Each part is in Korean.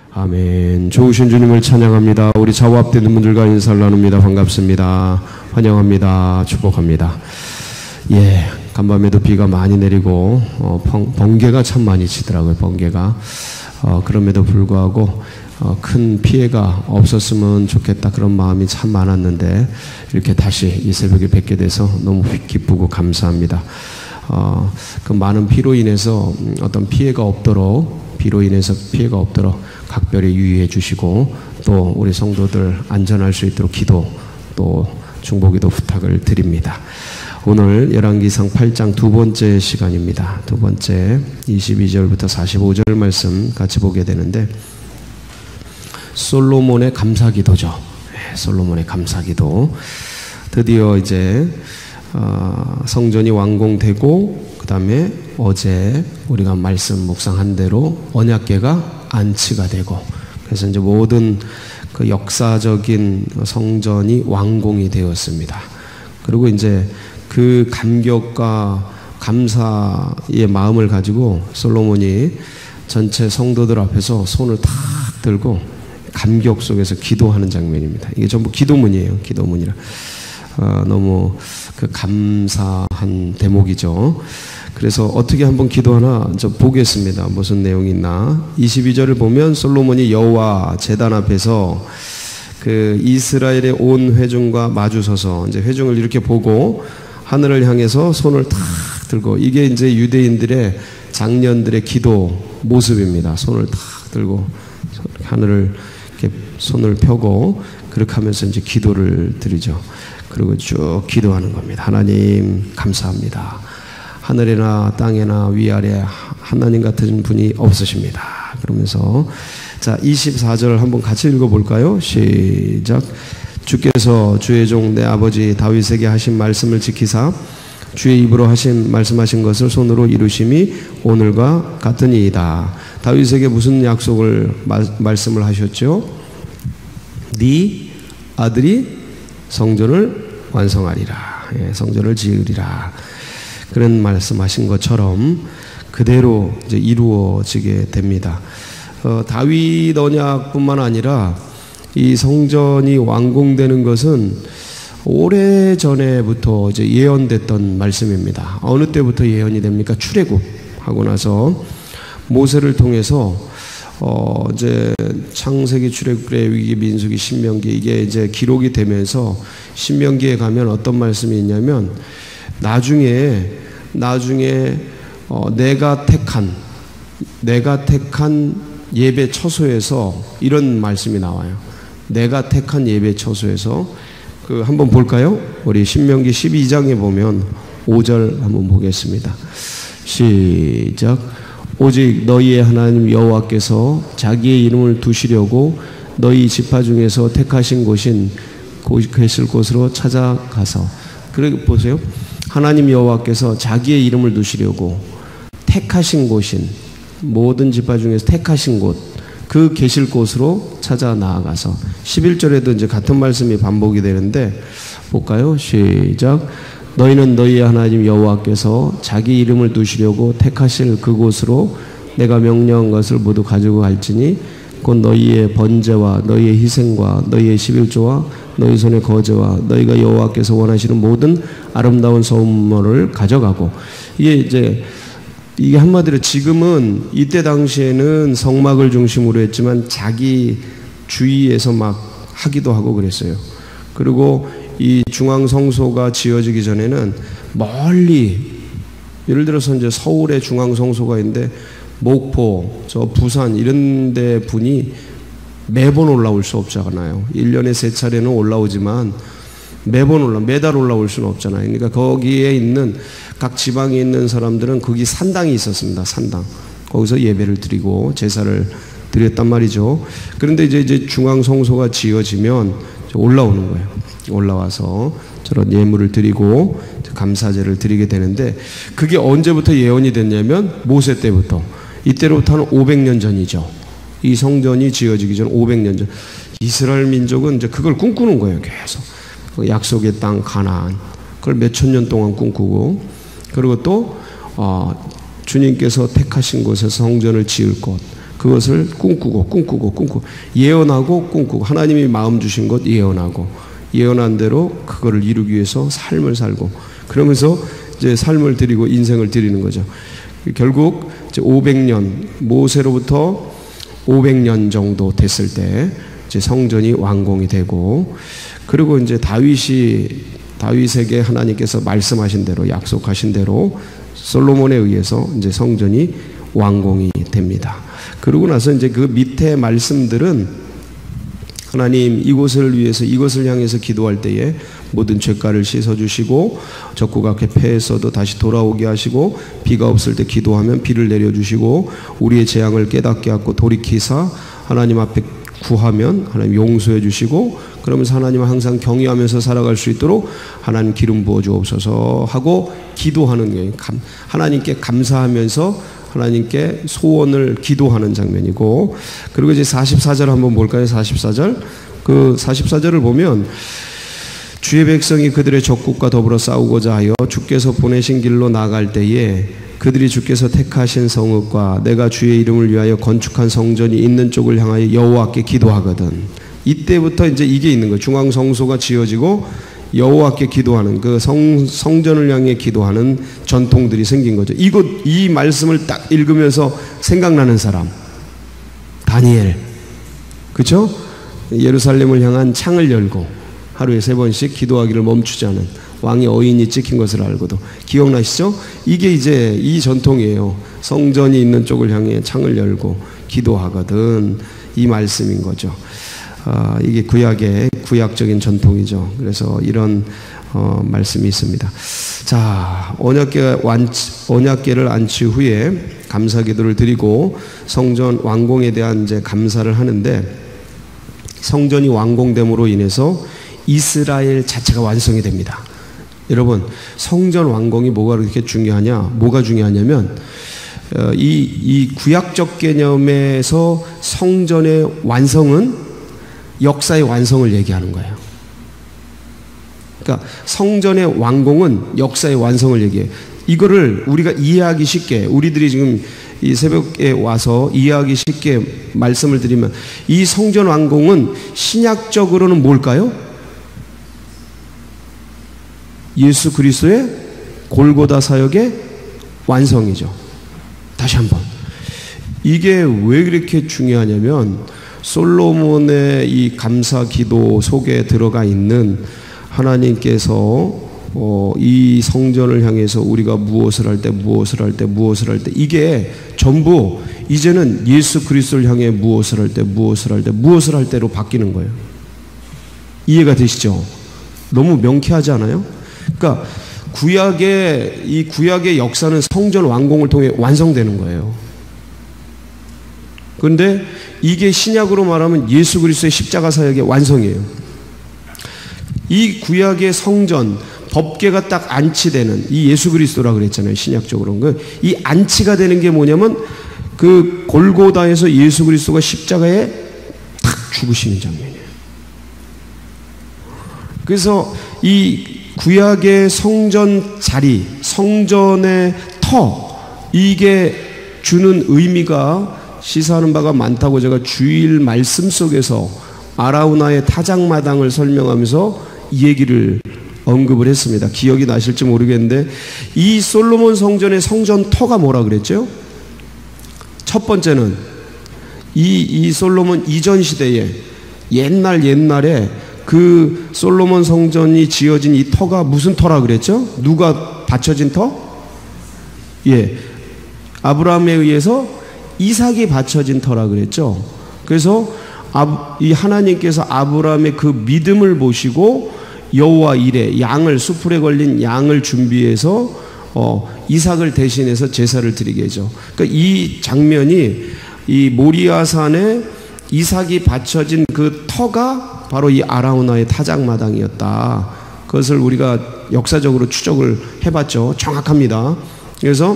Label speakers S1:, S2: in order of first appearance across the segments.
S1: 아멘. 좋으신 주님을 찬양합니다. 우리 좌우 앞뒤는 분들과 인사를 나눕니다. 반갑습니다. 환영합니다. 축복합니다. 예, 간밤에도 비가 많이 내리고 번개가 참 많이 치더라고요. 번개가. 그럼에도 불구하고 큰 피해가 없었으면 좋겠다, 그런 마음이 참 많았는데 이렇게 다시 이 새벽에 뵙게 돼서 너무 기쁘고 감사합니다. 그 많은 비로 인해서 어떤 피해가 없도록, 비로 인해서 피해가 없도록 각별히 유의해 주시고, 또 우리 성도들 안전할 수 있도록 기도, 또 중보기도 부탁을 드립니다. 오늘 열왕기상 8장 두 번째 시간입니다. 두 번째 22절부터 45절 말씀 같이 보게 되는데, 솔로몬의 감사기도죠. 솔로몬의 감사기도. 드디어 이제 성전이 완공되고, 그 다음에 어제 우리가 말씀 묵상한 대로 언약궤가 안치가 되고, 그래서 이제 모든 그 역사적인 성전이 완공이 되었습니다. 그리고 이제 그 감격과 감사의 마음을 가지고 솔로몬이 전체 성도들 앞에서 손을 탁 들고 감격 속에서 기도하는 장면입니다. 이게 전부 기도문이에요. 기도문이라. 너무 그 감사한 대목이죠. 그래서 어떻게 한번 기도하나 저 보겠습니다. 무슨 내용이 있나. 22절을 보면 솔로몬이 여호와 제단 앞에서 그 이스라엘의 온 회중과 마주서서 이제 회중을 이렇게 보고 하늘을 향해서 손을 탁 들고, 이게 이제 유대인들의 장년들의 기도 모습입니다. 손을 탁 들고 하늘을 이렇게 손을 펴고 그렇게 하면서 이제 기도를 드리죠. 그리고 쭉 기도하는 겁니다. 하나님 감사합니다. 하늘에나 땅에나 위아래 하나님 같은 분이 없으십니다. 그러면서 자 24절 한번 같이 읽어볼까요? 시작. 주께서 주의 종 내 아버지 다윗에게 하신 말씀을 지키사 주의 입으로 말씀하신 것을 손으로 이루심이 오늘과 같으니이다. 다윗에게 무슨 약속을 말씀을 하셨죠? 네 아들이 성전을 완성하리라. 예, 성전을 지으리라. 그런 말씀하신 것처럼 그대로 이제 이루어지게 됩니다. 다윗 언약뿐만 아니라 이 성전이 완공되는 것은 오래전에부터 이제 예언됐던 말씀입니다. 어느 때부터 예언이 됩니까? 출애굽하고 나서 모세를 통해서 이제 창세기, 출애굽의 위기, 민수기, 신명기, 이게 이제 기록이 되면서 신명기에 가면 어떤 말씀이 있냐면 나중에 내가 택한 예배 처소에서 이런 말씀이 나와요. 내가 택한 예배 처소에서 그 한번 볼까요? 우리 신명기 12장에 보면 5절 한번 보겠습니다. 시작. 오직 너희의 하나님 여호와께서 자기의 이름을 두시려고 너희 지파 중에서 택하신 곳인 계실 곳으로 찾아가서, 그래 보세요. 하나님 여호와께서 자기의 이름을 두시려고 택하신 곳인, 모든 지파 중에서 택하신 곳, 그 계실 곳으로 찾아 나아가서, 11절에도 이제 같은 말씀이 반복이 되는데 볼까요? 시작. 너희는 너희의 하나님 여호와께서 자기 이름을 두시려고 택하실 그곳으로 내가 명령한 것을 모두 가지고 갈지니 곧 너희의 번제와 너희의 희생과 너희의 11조와 너희 손의 거제와 너희가 여호와께서 원하시는 모든 아름다운 선물을 가져가고, 이게 한마디로 지금은 이때 당시에는 성막을 중심으로 했지만 자기 주위에서 막 하기도 하고 그랬어요. 그리고 이 중앙성소가 지어지기 전에는 멀리, 예를 들어서 이제 서울에 중앙성소가 있는데 목포, 저 부산 이런 데 분이 매번 올라올 수 없잖아요. 1년에 3차례는 올라오지만 매달 올라올 수는 없잖아요. 그러니까 거기에 있는 각 지방에 있는 사람들은 거기 산당이 있었습니다. 산당. 거기서 예배를 드리고 제사를 드렸단 말이죠. 그런데 이제 중앙성소가 지어지면 올라오는 거예요. 올라와서 저런 예물을 드리고 감사제를 드리게 되는데, 그게 언제부터 예언이 됐냐면 모세 때부터. 이때로부터는 500년 전이죠. 이 성전이 지어지기 전 500년 전. 이스라엘 민족은 이제 그걸 꿈꾸는 거예요. 계속 약속의 땅 가나안, 그걸 몇천 년 동안 꿈꾸고, 그리고 또 주님께서 택하신 곳에서 성전을 지을 곳, 그것을 꿈꾸고 예언하고 꿈꾸고 하나님이 마음 주신 것 예언하고 예언한 대로 그거를 이루기 위해서 삶을 살고 그러면서 이제 삶을 드리고 인생을 드리는 거죠. 결국 이제 500년 모세로부터 500년 정도 됐을 때 이제 성전이 완공이 되고 그리고 이제 다윗에게 하나님께서 말씀하신 대로 약속하신 대로 솔로몬에 의해서 이제 성전이 완공이 됩니다. 그러고 나서 이제 그 밑에 말씀들은 하나님 이곳을 위해서 이것을 향해서 기도할 때에 모든 죄가를 씻어주시고 적구가 폐했어도 다시 돌아오게 하시고 비가 없을 때 기도하면 비를 내려주시고 우리의 재앙을 깨닫게 하고 돌이키사 하나님 앞에 구하면 하나님 용서해 주시고 그러면서 하나님을 항상 경외하면서 살아갈 수 있도록 하나님 기름 부어 주옵소서 하고 기도하는 게 하나님께 감사하면서 하나님께 소원을 기도하는 장면이고 그리고 이제 44절 한번 볼까요? 44절 그 44절을 보면 주의 백성이 그들의 적국과 더불어 싸우고자 하여 주께서 보내신 길로 나갈 때에 그들이 주께서 택하신 성읍과 내가 주의 이름을 위하여 건축한 성전이 있는 쪽을 향하여 여호와께 기도하거든. 이때부터 이제 이게 있는 거예요. 중앙 성소가 지어지고 여호와께 기도하는 그 성전을 향해 기도하는 전통들이 생긴 거죠. 이 말씀을 딱 읽으면서 생각나는 사람 다니엘 그렇죠? 예루살렘을 향한 창을 열고 하루에 3번씩 기도하기를 멈추지 않은 왕의 어인이 찍힌 것을 알고도 기억나시죠? 이게 이제 이 전통이에요. 성전이 있는 쪽을 향해 창을 열고 기도하거든 이 말씀인 거죠. 이게 구약적인 전통이죠. 그래서 이런 말씀이 있습니다. 자, 언약궤를 안치 후에 감사기도를 드리고 성전 완공에 대한 이제 감사를 하는데 성전이 완공됨으로 인해서 이스라엘 자체가 완성이 됩니다. 여러분, 성전 완공이 뭐가 그렇게 중요하냐? 뭐가 중요하냐면 이 구약적 개념에서 성전의 완성은 역사의 완성을 얘기하는 거예요. 그러니까 성전의 완공은 역사의 완성을 얘기해요. 이거를 우리가 이해하기 쉽게 우리들이 지금 이 새벽에 와서 이해하기 쉽게 말씀을 드리면 이 성전 완공은 신약적으로는 뭘까요? 예수 그리스도의 골고다 사역의 완성이죠. 다시 한번 이게 왜 그렇게 중요하냐면 솔로몬의 이 감사 기도 속에 들어가 있는 하나님께서 이 성전을 향해서 우리가 무엇을 할 때 이게 전부 이제는 예수 그리스도를 향해 무엇을 할 때로 바뀌는 거예요. 이해가 되시죠? 너무 명쾌하지 않아요? 그러니까 구약의 역사는 성전 완공을 통해 완성되는 거예요. 그런데 이게 신약으로 말하면 예수 그리스도의 십자가 사역의 완성이에요. 이 구약의 성전 법궤가 딱 안치되는 이 예수 그리스도라 그랬잖아요. 신약적으로는 이 안치가 되는 게 뭐냐면 그 골고다에서 예수 그리스도가 십자가에 탁 죽으시는 장면이에요. 그래서 이 구약의 성전 자리, 성전의 터 이게 주는 의미가 시사하는 바가 많다고 제가 주일 말씀 속에서 아라우나의 타작마당을 설명하면서 이 얘기를 언급을 했습니다. 기억이 나실지 모르겠는데 이 솔로몬 성전의 성전 터가 뭐라 그랬죠? 첫 번째는 이 솔로몬 이전 시대에 옛날에 그 솔로몬 성전이 지어진 이 터가 무슨 터라 그랬죠? 누가 바쳐진 터? 예, 아브라함에 의해서 이삭이 바쳐진 터라 그랬죠. 그래서 이 하나님께서 아브라함의 그 믿음을 보시고 여호와 이레 양을 수풀에 걸린 양을 준비해서 이삭을 대신해서 제사를 드리게 하죠. 그러니까 이 장면이 이 모리아산에 이삭이 바쳐진 그 터가 바로 이 아라우나의 타작마당이었다. 그것을 우리가 역사적으로 추적을 해봤죠. 정확합니다. 그래서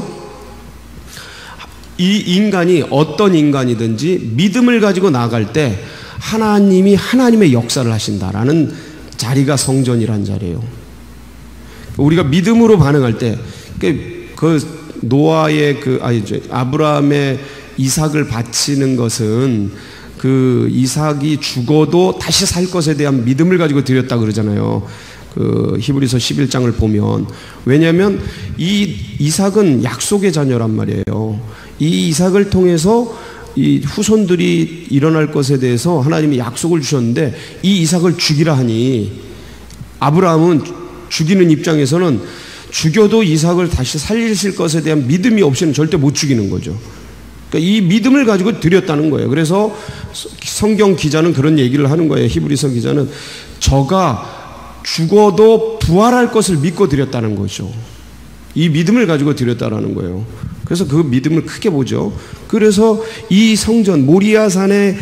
S1: 이 인간이 어떤 인간이든지 믿음을 가지고 나아갈 때 하나님이 하나님의 역사를 하신다라는 자리가 성전이란 자리예요. 우리가 믿음으로 반응할 때 그 노아의 아브라함의 이삭을 바치는 것은 그 이삭이 죽어도 다시 살 것에 대한 믿음을 가지고 드렸다 그러잖아요. 그 히브리서 11장을 보면. 왜냐하면 이 이삭은 약속의 자녀란 말이에요. 이 이삭을 통해서 이 후손들이 일어날 것에 대해서 하나님이 약속을 주셨는데, 이 이삭을 죽이라 하니 아브라함은 죽이는 입장에서는 죽여도 이삭을 다시 살리실 것에 대한 믿음이 없이는 절대 못 죽이는 거죠. 그러니까 이 믿음을 가지고 드렸다는 거예요. 그래서 성경 기자는 그런 얘기를 하는 거예요. 히브리서 기자는 저가 죽어도 부활할 것을 믿고 드렸다는 거죠. 이 믿음을 가지고 드렸다라는 거예요. 그래서 그 믿음을 크게 보죠. 그래서 이 성전 모리아산에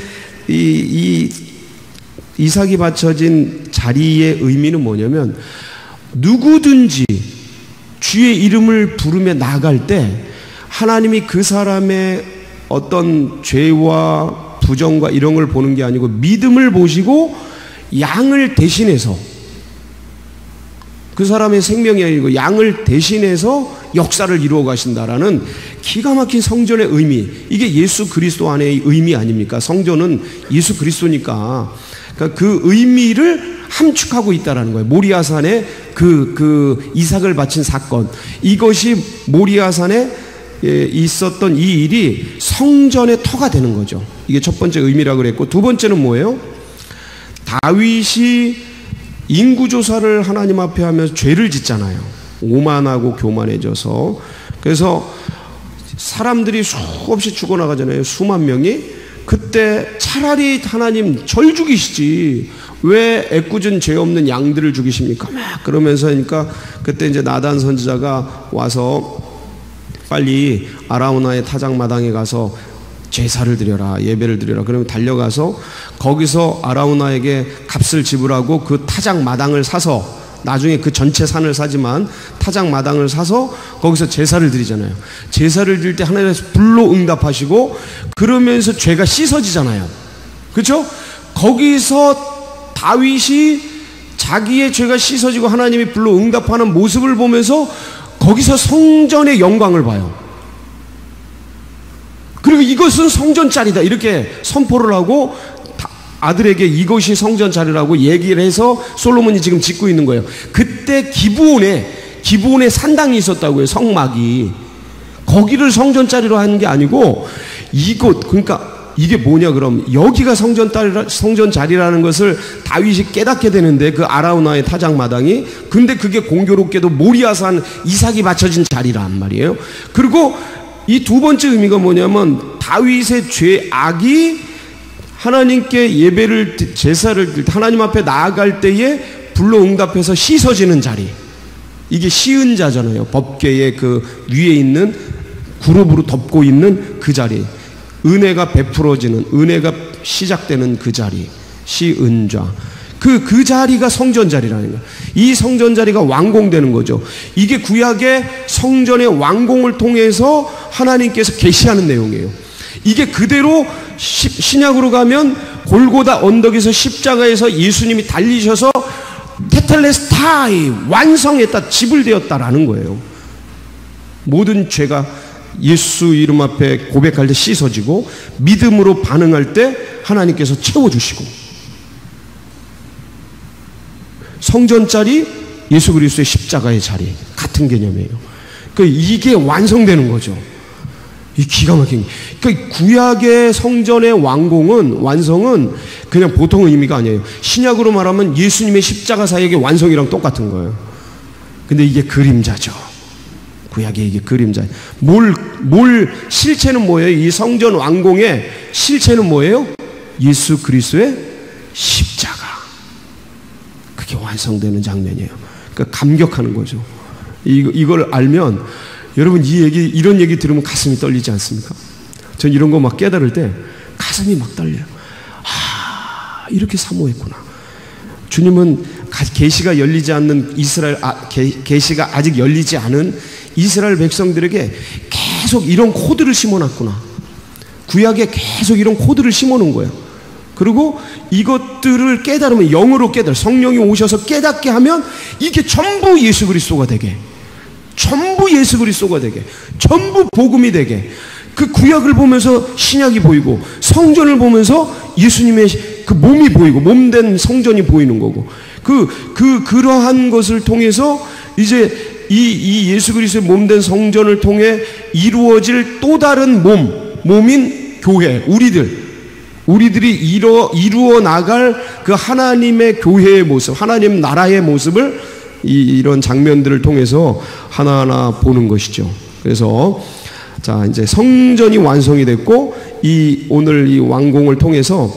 S1: 이삭이 바쳐진 자리의 의미는 뭐냐면, 누구든지 주의 이름을 부르며 나아갈 때 하나님이 그 사람의 어떤 죄와 부정과 이런 걸 보는 게 아니고 믿음을 보시고 양을 대신해서, 그 사람의 생명이 아니고 양을 대신해서 역사를 이루어 가신다라는 기가 막힌 성전의 의미, 이게 예수 그리스도 안의 의미 아닙니까? 성전은 예수 그리스도니까. 그러니까 그 의미를 함축하고 있다라는 거예요. 모리아산에 그 이삭을 바친 사건, 이것이 모리아산에 있었던 이 일이 성전의 터가 되는 거죠. 이게 첫 번째 의미라고 그랬고, 두 번째는 뭐예요? 다윗이 인구조사를 하나님 앞에 하면서 죄를 짓잖아요. 오만하고 교만해져서. 그래서 사람들이 수없이 죽어나가잖아요. 수만 명이. 그때 차라리 하나님 절 죽이시지 왜 애꿎은 죄 없는 양들을 죽이십니까? 막 그러면서 하니까, 그때 이제 나단 선지자가 와서 빨리 아라우나의 타작마당에 가서 제사를 드려라, 예배를 드려라. 그러면 달려가서 거기서 아라우나에게 값을 지불하고 그 타작마당을 사서, 나중에 그 전체 산을 사지만 타작마당을 사서 거기서 제사를 드리잖아요. 제사를 드릴 때 하나님께서 불로 응답하시고, 그러면서 죄가 씻어지잖아요. 그렇죠? 거기서 다윗이 자기의 죄가 씻어지고 하나님이 불로 응답하는 모습을 보면서 거기서 성전의 영광을 봐요. 그리고 이것은 성전 자리다 이렇게 선포를 하고 아들에게 이것이 성전 자리라고 얘기를 해서 솔로몬이 지금 짓고 있는 거예요. 그때 기브온에 산당이 있었다고요. 성막이. 거기를 성전 자리로 하는 게 아니고 이곳, 그러니까 이게 뭐냐 그럼, 여기가 성전 자리라는 것을 다윗이 깨닫게 되는데, 그 아라우나의 타작마당이. 근데 그게 공교롭게도 모리아산 이삭이 바쳐진 자리란 말이에요. 그리고 이 두 번째 의미가 뭐냐면, 다윗의 죄악이 하나님께 예배를, 제사를 하나님 앞에 나아갈 때에 불로 응답해서 씻어지는 자리. 이게 시은자잖아요. 법궤의 그 위에 있는 그룹으로 덮고 있는 그 자리. 은혜가 베풀어지는, 은혜가 시작되는 그 자리. 시은자. 그 자리가 성전 자리라는 거예요. 이 성전 자리가 완공되는 거죠. 이게 구약의 성전의 완공을 통해서 하나님께서 계시하는 내용이에요. 이게 그대로 신약으로 가면 골고다 언덕에서 십자가에서 예수님이 달리셔서 테텔레스타이, 완성했다, 지불되었다라는 거예요. 모든 죄가 예수 이름 앞에 고백할 때 씻어지고, 믿음으로 반응할 때 하나님께서 채워주시고, 성전 자리, 예수 그리스도의 십자가의 자리, 같은 개념이에요. 그러니까 이게 완성되는 거죠. 이 기가 막힌. 그러니까 구약의 성전의 완성은 그냥 보통 의미가 아니에요. 신약으로 말하면 예수님의 십자가 사역의 완성이랑 똑같은 거예요. 근데 이게 그림자죠. 구약의 이게 그림자. 실체는 뭐예요? 이 성전 완공의 실체는 뭐예요? 예수 그리스도의 십자가. 그게 완성되는 장면이에요. 그러니까 감격하는 거죠. 이걸 알면 여러분 이런 얘기 들으면 가슴이 떨리지 않습니까? 전 이런 거 막 깨달을 때 가슴이 막 떨려요. 이렇게 사모했구나. 주님은 계시가 열리지 않는 계시가 아직 열리지 않은 이스라엘 백성들에게 계속 이런 코드를 심어놨구나. 구약에 계속 이런 코드를 심어놓은 거예요. 그리고 이것들을 깨달으면, 영으로 성령이 오셔서 깨닫게 하면 이게 전부 예수 그리스도가 되게, 전부 예수 그리스도가 되게, 전부 복음이 되게, 그 구약을 보면서 신약이 보이고, 성전을 보면서 예수님의 그 몸이 보이고, 몸된 성전이 보이는 거고, 그러한 것을 통해서 이제 이 예수 그리스도의 몸된 성전을 통해 이루어질 또 다른 몸인 교회, 우리들이 이루어 나갈 그 하나님의 교회의 모습, 하나님 나라의 모습을 이런 장면들을 통해서 하나하나 보는 것이죠. 그래서 자, 이제 성전이 완성이 됐고, 오늘 이 완공을 통해서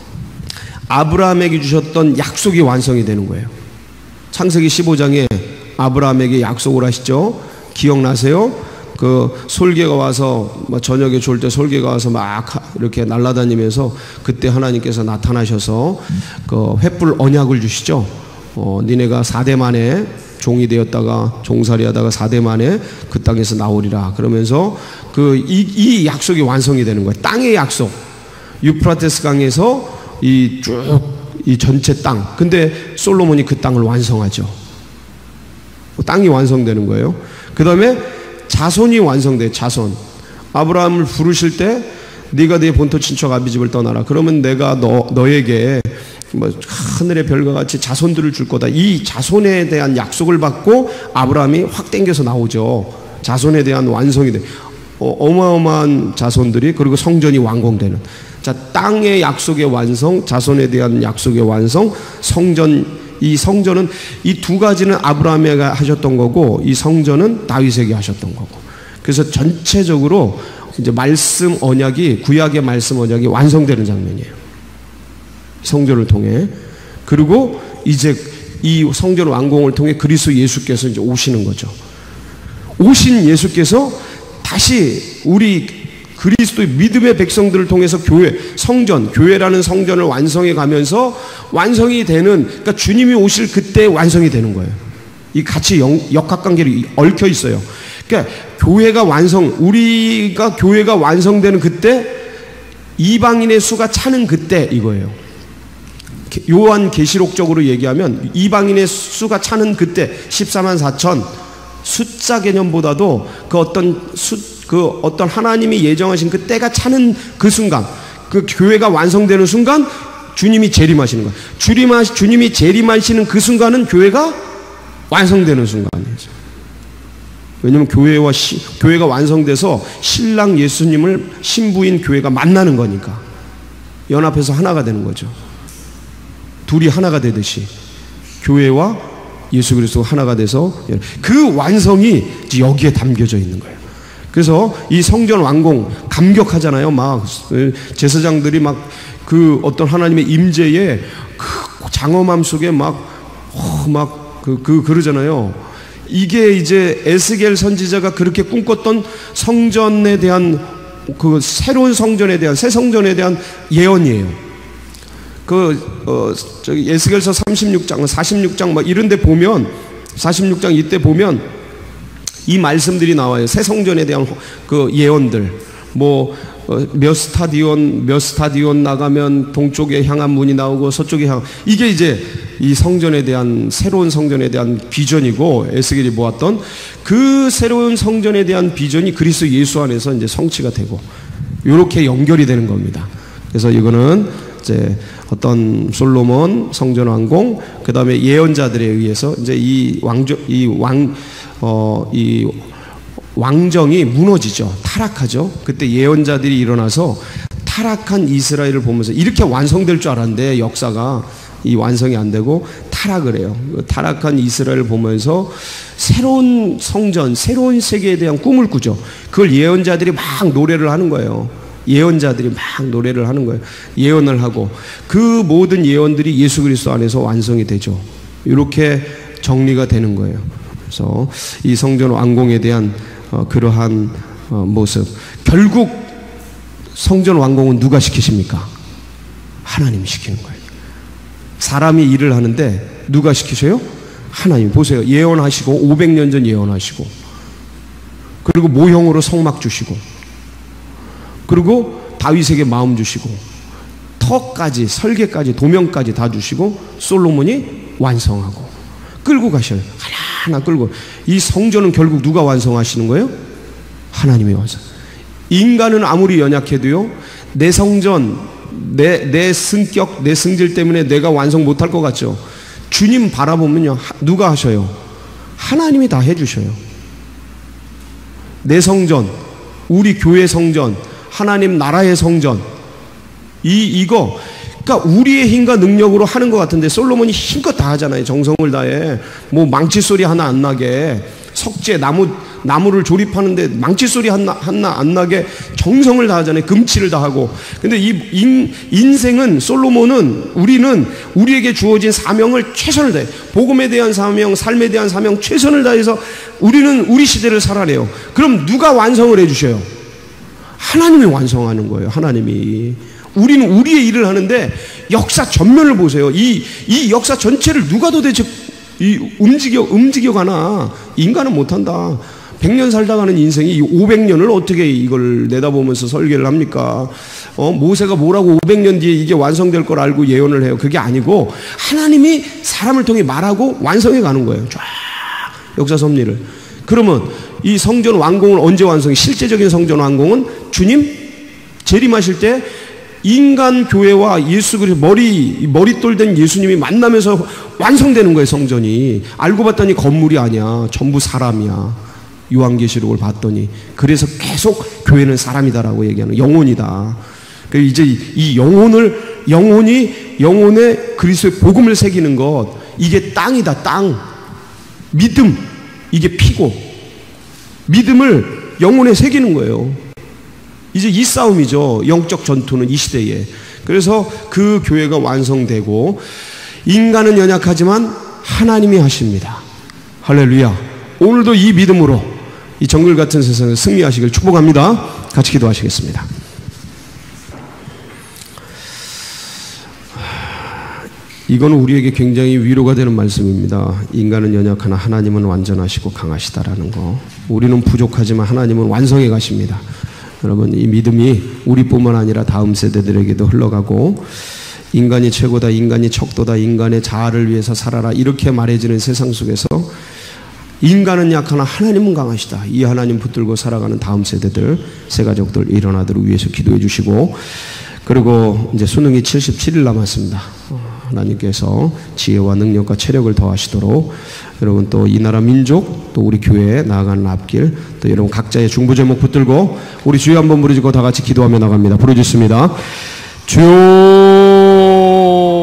S1: 아브라함에게 주셨던 약속이 완성이 되는 거예요. 창세기 15장에 아브라함에게 약속을 하시죠. 기억나세요? 그 솔개가 와서 저녁에 졸 때 솔개가 와서 막 이렇게 날아다니면서 그때 하나님께서 나타나셔서 그 횃불 언약을 주시죠. 니네가 4대 만에 종이 되었다가 종살이하다가 4대 만에 그 땅에서 나오리라. 그러면서 이 약속이 완성이 되는 거예요. 땅의 약속. 유프라테스 강에서 이 전체 땅. 근데 솔로몬이 그 땅을 완성하죠. 땅이 완성되는 거예요. 그 다음에 자손이 완성돼. 자손. 아브라함을 부르실 때 네가 네 본토 친척 아비집을 떠나라. 그러면 내가 너에게 하늘의 별과 같이 자손들을 줄 거다. 이 자손에 대한 약속을 받고 아브라함이 확 땡겨서 나오죠. 자손에 대한 완성이 돼. 어마어마한 자손들이, 그리고 성전이 완공되는. 자, 땅의 약속의 완성, 자손에 대한 약속의 완성, 이 성전은 이 두 가지는 아브라함에게 하셨던 거고, 이 성전은 다윗에게 하셨던 거고. 그래서 전체적으로 이제 말씀 언약이, 구약의 말씀 언약이 완성되는 장면이에요. 성전을 통해. 그리고 이제 이 성전 완공을 통해 그리스도 예수께서 이제 오시는 거죠. 오신 예수께서 다시 우리 그리스도의 믿음의 백성들을 통해서 교회라는 성전을 완성해 가면서 완성이 되는, 그러니까 주님이 오실 그때 완성이 되는 거예요. 이 같이 역학관계로 얽혀 있어요. 그러니까 우리가 교회가 완성되는 그때, 이방인의 수가 차는 그때 이거예요. 요한 계시록적으로 얘기하면 이방인의 수가 차는 그때 14만 4천, 숫자 개념보다도 어떤 하나님이 예정하신 그 때가 차는 그 순간, 그 교회가 완성되는 순간 주님이 재림하시는 거예요. 주님이 재림하시는 그 순간은 교회가 완성되는 순간이죠. 왜냐하면 교회가 완성돼서 신랑 예수님을 신부인 교회가 만나는 거니까 연합해서 하나가 되는 거죠. 둘이 하나가 되듯이 교회와 예수 그리스도가 하나가 돼서 그 완성이 여기에 담겨져 있는 거예요. 그래서 이 성전 완공 감격하잖아요. 막 제사장들이 막 그 어떤 하나님의 임재에 그 장엄함 속에 그러잖아요. 이게 이제 에스겔 선지자가 그렇게 꿈꿨던 성전에 대한, 그 새로운 성전에 대한, 새 성전에 대한 예언이에요. 저기 에스겔서 36장, 46장 막 이런 데 보면, 46장 이때 보면 이 말씀들이 나와요. 새 성전에 대한 그 예언들. 몇 스타디온 나가면 동쪽에 향한 문이 나오고 서쪽에 이게 이제 이 성전에 대한, 새로운 성전에 대한 비전이고, 에스겔이 모았던 그 새로운 성전에 대한 비전이 그리스도 예수 안에서 이제 성취가 되고, 이렇게 연결이 되는 겁니다. 그래서 이거는 이제 어떤 솔로몬 성전 완공, 그 다음에 예언자들에 의해서 이제 이 왕정이 무너지죠. 타락하죠. 그때 예언자들이 일어나서 타락한 이스라엘을 보면서 이렇게 완성될 줄 알았는데 역사가 이 완성이 안 되고 타락을 해요. 타락한 이스라엘을 보면서 새로운 성전, 새로운 세계에 대한 꿈을 꾸죠. 그걸 예언자들이 막 노래를 하는 거예요. 예언자들이 막 노래를 하는 거예요. 예언을 하고 그 모든 예언들이 예수 그리스도 안에서 완성이 되죠. 이렇게 정리가 되는 거예요. 그래서 이 성전 완공에 대한 그러한 모습. 결국 성전 완공은 누가 시키십니까? 하나님이 시키는 거예요. 사람이 일을 하는데 누가 시키세요? 하나님. 보세요. 예언하시고 500년 전 예언하시고, 그리고 모형으로 성막 주시고, 그리고 다윗에게 마음 주시고, 터까지, 설계까지, 도명까지 다 주시고, 솔로몬이 완성하고 끌고 가셔요. 하나하나 끌고. 이 성전은 결국 누가 완성하시는 거예요? 하나님이 완성. 인간은 아무리 연약해도요, 내 성전, 내 성격, 내 성질 때문에 내가 완성 못할 것 같죠? 주님 바라보면요, 누가 하셔요? 하나님이 다 해주셔요. 내 성전, 우리 교회 성전, 하나님 나라의 성전, 이거, 그러니까 우리의 힘과 능력으로 하는 것 같은데 솔로몬이 힘껏 다 하잖아요. 정성을 다해. 뭐 망치 소리 하나 안 나게, 석재 나무를 조립하는데 망치 소리 하나 안 나게 정성을 다하잖아요. 금치를 다하고. 근데 이 인생은, 솔로몬은, 우리는 우리에게 주어진 사명을 최선을 다해, 복음에 대한 사명, 삶에 대한 사명 최선을 다해서 우리는 우리 시대를 살아내요. 그럼 누가 완성을 해주셔요? 하나님이 완성하는 거예요. 하나님이. 우리는 우리의 일을 하는데 역사 전면을 보세요. 이 역사 전체를 누가 도대체 움직여가나? 인간은 못한다. 100년 살다 가는 인생이 500년을 어떻게 이걸 내다보면서 설계를 합니까? 모세가 뭐라고 500년 뒤에 이게 완성될 걸 알고 예언을 해요. 그게 아니고 하나님이 사람을 통해 말하고 완성해 가는 거예요. 쫙 역사 섭리를. 그러면 이 성전 완공을 언제 완성해? 실제적인 성전 완공은 주님 재림하실 때 인간 교회와 예수 그리스도 머릿돌 된 예수님이 만나면서 완성되는 거예요. 성전이. 알고 봤더니 건물이 아니야. 전부 사람이야. 요한계시록을 봤더니. 그래서 계속 교회는 사람이다라고 얘기하는, 영혼이다. 그래서 이제 이 영혼에 그리스도의 복음을 새기는 것, 이게 땅이다. 땅. 믿음, 이게 피고, 믿음을 영혼에 새기는 거예요. 이제 이 싸움이죠. 영적 전투는 이 시대에. 그래서 그 교회가 완성되고, 인간은 연약하지만 하나님이 하십니다. 할렐루야. 오늘도 이 믿음으로 이 정글 같은 세상에 승리하시길 축복합니다. 같이 기도하시겠습니다. 이거는 우리에게 굉장히 위로가 되는 말씀입니다. 인간은 연약하나 하나님은 완전하시고 강하시다라는 거. 우리는 부족하지만 하나님은 완성해 가십니다. 여러분, 이 믿음이 우리뿐만 아니라 다음 세대들에게도 흘러가고, 인간이 최고다, 인간이 척도다, 인간의 자아를 위해서 살아라, 이렇게 말해지는 세상 속에서 인간은 약하나 하나님은 강하시다, 이 하나님 붙들고 살아가는 다음 세대들, 새 가족들 일어나도록 위해서 기도해 주시고, 그리고 이제 수능이 77일 남았습니다. 하나님께서 지혜와 능력과 체력을 더하시도록 여러분, 또 이 나라 민족, 또 우리 교회에 나아가는 앞길, 또 여러분 각자의 중보 제목 붙들고 우리 주여 한번 부르짖고 다 같이 기도하며 나갑니다. 부르짖습니다. 주여